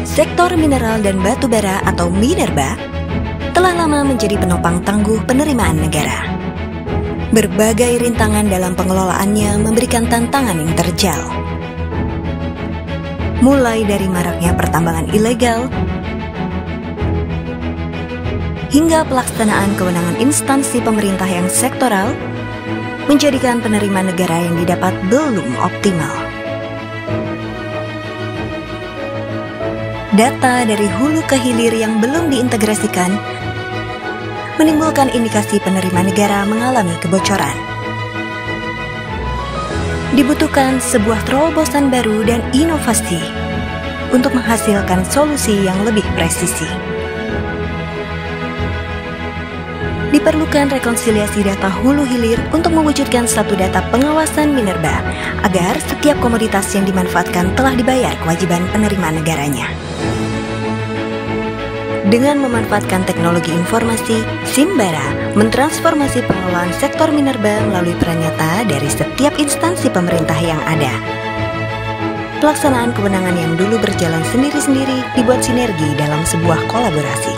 sektor mineral dan batu bara atau Minerba telah lama menjadi penopang tangguh penerimaan negara. Berbagai rintangan dalam pengelolaannya memberikan tantangan yang terjal. Mulai dari maraknya pertambangan ilegal, hingga pelaksanaan kewenangan instansi pemerintah yang sektoral, menjadikan penerimaan negara yang didapat belum optimal. Data dari hulu ke hilir yang belum diintegrasikan menimbulkan indikasi penerimaan negara mengalami kebocoran. Dibutuhkan sebuah terobosan baru dan inovasi untuk menghasilkan solusi yang lebih presisi. Diperlukan rekonsiliasi data hulu hilir untuk mewujudkan satu data pengawasan Minerba agar setiap komoditas yang dimanfaatkan telah dibayar kewajiban penerimaan negaranya. Dengan memanfaatkan teknologi informasi, Simbara mentransformasi pengelolaan sektor Minerba melalui peran nyata dari setiap instansi pemerintah yang ada. Pelaksanaan kewenangan yang dulu berjalan sendiri-sendiri dibuat sinergi dalam sebuah kolaborasi.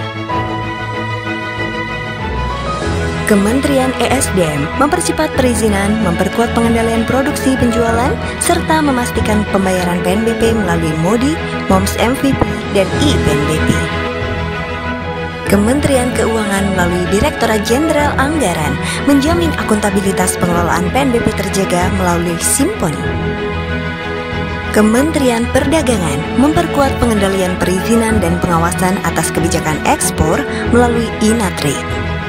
Kementerian ESDM mempercepat perizinan, memperkuat pengendalian produksi penjualan, serta memastikan pembayaran PNBP melalui MODI, MOMS MVP, dan e-PNBP. Kementerian Keuangan melalui Direktorat Jenderal Anggaran menjamin akuntabilitas pengelolaan PNBP terjaga melalui Simponi. Kementerian Perdagangan memperkuat pengendalian perizinan dan pengawasan atas kebijakan ekspor melalui INATRADE.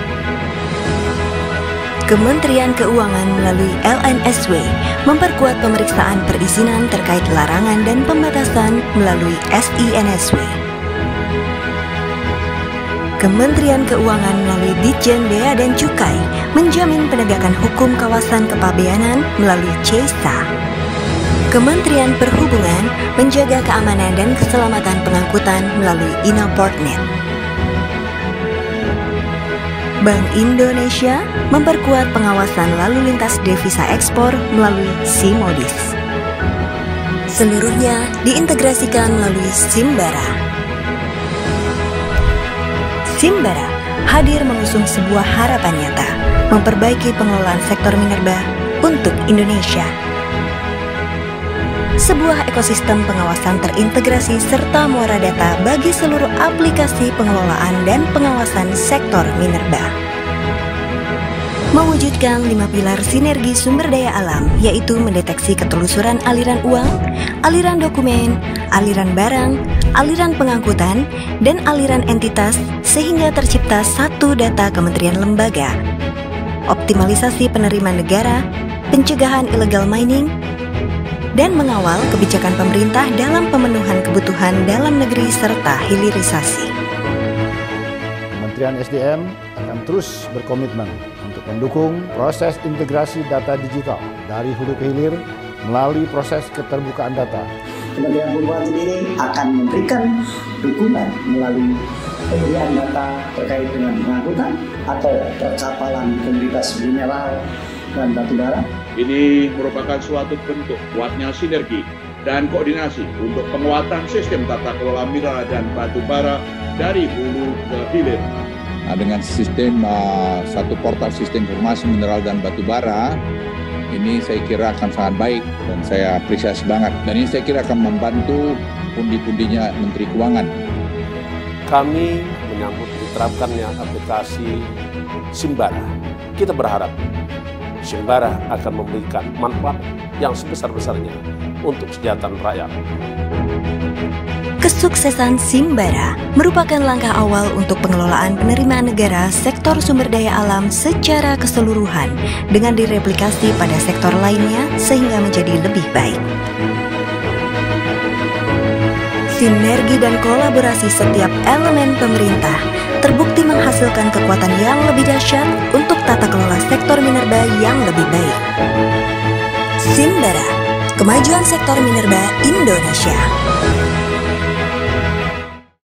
Kementerian Keuangan melalui LNSW memperkuat pemeriksaan perizinan terkait larangan dan pembatasan melalui SINSW. Kementerian Keuangan melalui Ditjen Bea dan Cukai menjamin penegakan hukum kawasan kepabeanan melalui CESA. Kementerian Perhubungan menjaga keamanan dan keselamatan pengangkutan melalui INAPORTNET. Bank Indonesia memperkuat pengawasan lalu lintas devisa ekspor melalui SIMODIS. Seluruhnya diintegrasikan melalui Simbara. Simbara hadir mengusung sebuah harapan nyata, memperbaiki pengelolaan sektor minerba untuk Indonesia. Sebuah ekosistem pengawasan terintegrasi serta muara data bagi seluruh aplikasi pengelolaan dan pengawasan sektor minerba. Mewujudkan 5 pilar sinergi sumber daya alam, yaitu mendeteksi ketelusuran aliran uang, aliran dokumen, aliran barang, aliran pengangkutan, dan aliran entitas sehingga tercipta satu data kementerian lembaga, optimalisasi penerimaan negara, pencegahan illegal mining, dan mengawal kebijakan pemerintah dalam pemenuhan kebutuhan dalam negeri serta hilirisasi. Kementerian SDM akan terus berkomitmen untuk mendukung proses integrasi data digital dari hulu ke hilir melalui proses keterbukaan data. Kementerian Perhubungan sendiri akan memberikan dukungan melalui pemberian data terkait dengan pengangkutan atau perkapalan komoditas mineral dan batu bara. Ini merupakan suatu bentuk kuatnya sinergi dan koordinasi untuk penguatan sistem tata kelola mineral dan batu bara dari hulu ke hilir. Nah, dengan sistem satu portal sistem informasi mineral dan batu bara, ini saya kira akan sangat baik dan saya apresiasi banget. Dan ini saya kira akan membantu pundi-pundinya Menteri Keuangan. Kami menyambut diterapkannya aplikasi Simbara. Kita berharap Simbara akan memberikan manfaat yang sebesar-besarnya untuk kesejahteraan rakyat. Kesuksesan Simbara merupakan langkah awal untuk pengelolaan penerimaan negara sektor sumber daya alam secara keseluruhan dengan direplikasi pada sektor lainnya sehingga menjadi lebih baik. Sinergi dan kolaborasi setiap elemen pemerintah terbukti menghasilkan kekuatan yang lebih dahsyat untuk tata kelola sektor minerba yang lebih baik. Simbara, kemajuan sektor minerba Indonesia.